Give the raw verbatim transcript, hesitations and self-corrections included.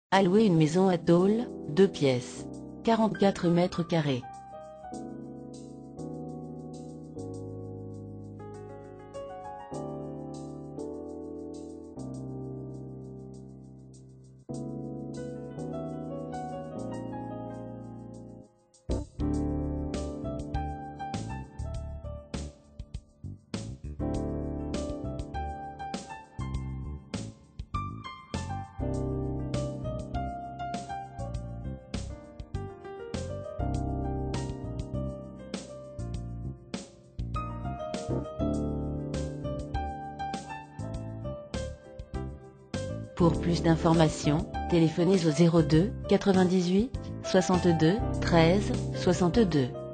À louer une maison à Dole, deux pièces, quarante-quatre mètres carrés. Pour plus d'informations, téléphonez au zéro deux quatre-vingt-dix-huit soixante-deux treize soixante-deux.